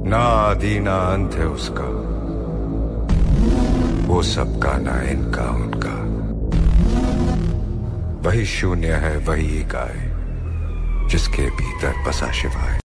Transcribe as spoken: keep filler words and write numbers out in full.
ना आदि ना अंत है उसका, वो सबका ना इनका उनका। वही शून्य है वही एकाय, जिसके भीतर बसा शिवाय।